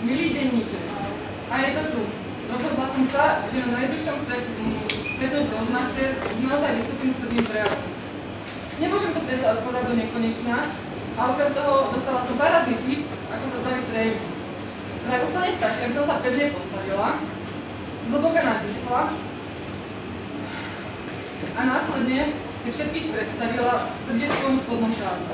Milý denníček, a je to tu. Rozhodla som sa, že na najbližšom stretnutí z Toastmasters už naozaj vystúpim s prvým prejavom. Nemôžem to predsa odpovedať do nekonečna, a okrem toho dostala som parádny tip, ako sa zbaviť zrejmy. Tak úplne stačí, ak som sa pevne postavila, zhlboka nadýchla a následne si všetkých predstavila srdiečkom spodnom šáru.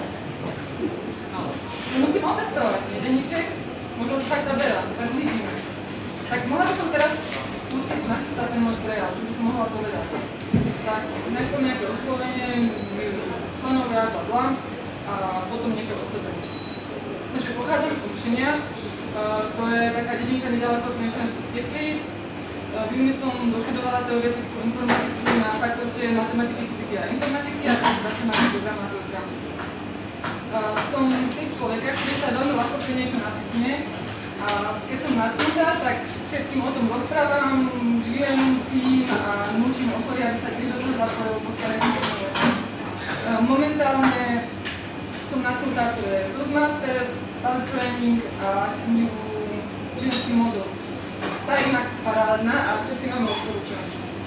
Musím otestovať, nie denníček? Možno to tak zaberá, tak uvidíme. Tak mohla by som teraz skúsiť nachystať ten môj prejav, čo by som mohla povedať. Tak najskôr nejaké oslovenie, členovia, bla, a potom niečo o sebe. Takže pochádzam z Učenia, to je taká dedinka nedaleko od Trenčianskych Teplíc. Výmne som doštudovala teoretickú informatiku na fakulte matematiky, fyziky a informatiky a teraz pracujem ako programátorka. Som typ človeka, ktorý sa veľmi ľahko pri niečo natkne a keď som natknutá, tak všetkým o tom rozprávam, žijem tým a nutím okolie, aby sa tiež do toho zapojil, pokiaľ je to momentálne som natknutá, to je Toastmasters, Power Training a knihu Ženský mozog. Tá je inak parádna a všetky vám odporúčam.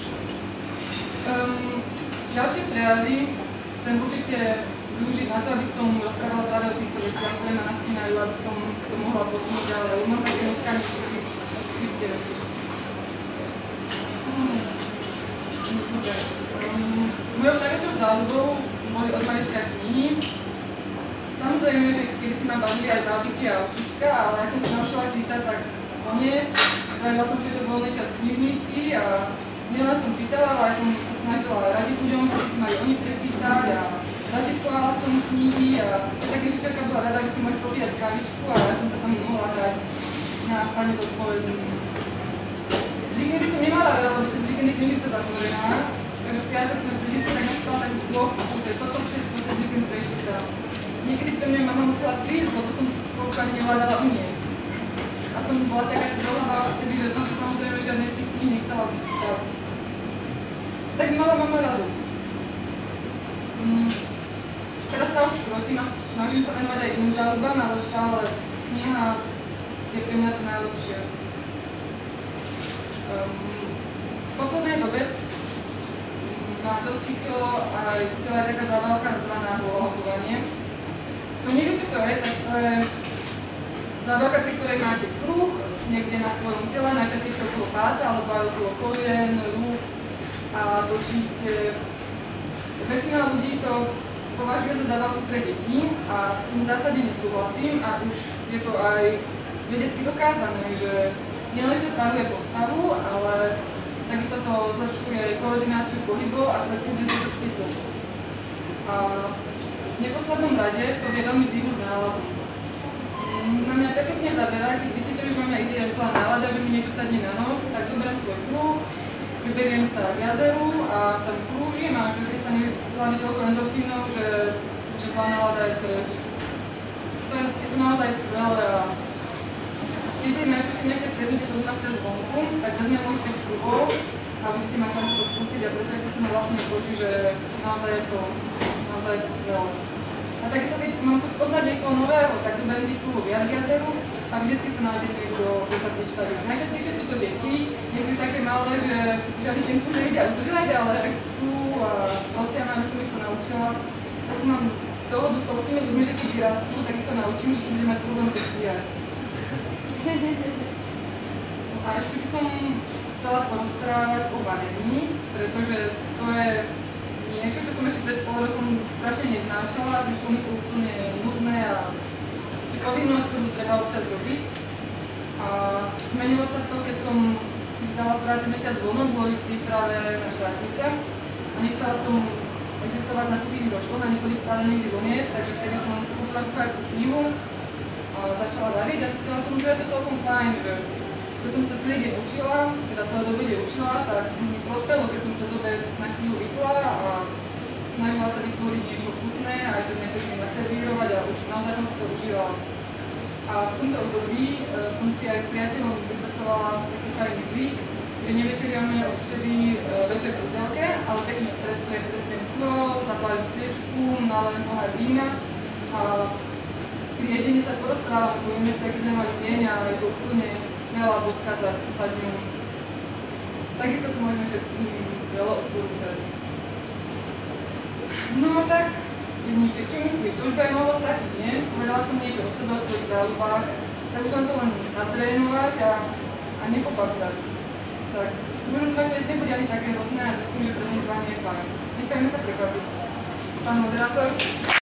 Ďalšie prejavy chcem určite využiť na to, aby som rozprávala práve o týchto veciach, ktoré ma natkýnajú, aby som to mohla posunúť ďalej. Mám také notkami všetky veci. Mojou najväčšou záľubou boli od malička knihy. Samozrejme, že kedy si ma bavili aj bábiky a ovčička, ale ja som sa naučila čítať tak koniec. Trávila som všetko voľný čas v knižnici a nielen som čítala, ale aj som sa snažila radiť ľuďom, čo si mali oni prečítať a zasypkovala som knihy a také žičerka bola rada, že si môže popíjať kavičku a ja som sa tam mohla hrať na pane zodpovednú. Víkendy som nemala rada, lebo cez víkendy knižnica zatvorená, takže v piatok som si vždycky tak napísala takú bloku, že toto všetko cez víkend prečítam. Niekedy pre mňa mama musela prísť, lebo som koľko ani nevládala uniesť. A som bola taká dlhá vtedy, že som sa samozrejme žiadnej z tých kníh nechcela vzpýtať. Tak mala mama radu. Teraz sa už krotím a snažím sa venovať aj iným záľubám, ale stále kniha je pre mňa to najlepšie. V poslednej dobe ma dosť chytilo aj taká zábavka nazvaná holohovanie. To neviem, čo to je, tak to je zábavka, pri ktorej máte kruh niekde na svojom tele, najčastejšie okolo pása alebo aj okolo kolien, rúk a točíte. Väčšina ľudí to považuje za zábavku pre deti a s tým zásadne nesúhlasím a už je to aj vedecky dokázané, že nielen to tvaruje postavu, ale takisto to zlepšuje koordináciu pohybov a flexibilitu chrbtice. V neposlednom rade to vie veľmi výhod náladu. Na mňa perfektne zaberá, keď vycítim, že na mňa ide zlá nálada, že mi niečo sadne na nos, tak zoberiem svoj kruh, vyberiem sa k jazeru a tam krúžim a až dokedy sa nevlámi toľko endorfínov, že zlá nálada je preč. Je to naozaj skvelé a keď budem najbližšie nejaké stretnutie Toastmasters zvonku, tak vezmem mojich 5 kruhov a budete mať šancu to skúsiť a presvedčite sa na vlastnej koži, že naozaj je to skvelé. A takisto, keď mám tu poznať niekoho nového, tak zoberiem tých kruhov viac z jazeru a vždycky sa nájdete niekto, kto sa predstaví. Najčastejšie sú to deti, niekedy také malé, že žiadny ten kruh nevedia udržať, ale chcú a prosia ma, aby som ich to naučila. Tak mám dohodu s toľkými ľuďmi, že keď vyrastú, tak ich to naučím, že budem mať problém dostíhať. A ešte by som chcela porozprávať o varení, pretože to je niečo, čo som ešte pred pol rokom strašne neznášala, prišlo mi to úplne nudné a povinnosť, ktorú treba občas robiť. A zmenilo sa to, keď som si vzala v práci mesiac voľno kvôli príprave na štátnice a nechcela som existovať na stupých rožkoch a nechodíť stále niekde doniesť, takže vtedy som sa kúpila kuchárskú knihu a začala variť a zistila som, že je to celkom fajn, že keď som sa celý deň učila, teda celé dobe deň učila, tak mi prospelo, keď som cez obed na chvíľu vypla a snažila sa vytvoriť niečo chutné a aj to nepekne naservírovať a už naozaj som si to užívala. A v tomto období som si aj s priateľom vypestovala taký fajný zvyk, že nevečeriame odvtedy večer v hotelke, ale pekne trestnem stôl, zapálim sviečku, nalém pohár vína a pri jedení sa porozprávame, povieme si, aký sme mali deň a je to úplne skvelá bodka za dňu. Takisto to môžeme veľa odporúčať. No tak, Divníček, čo myslíš? To už bude mohlo stačiť, nie? Povedala som niečo o sebe, o svojich záľubách, tak už len to len natrénovať a nepopapdať. Tak, možno to nakoniec nebude ani také hrozné a zistím, že prezentovanie je fajn. Nechajme sa prekvapiť. Pán moderátor.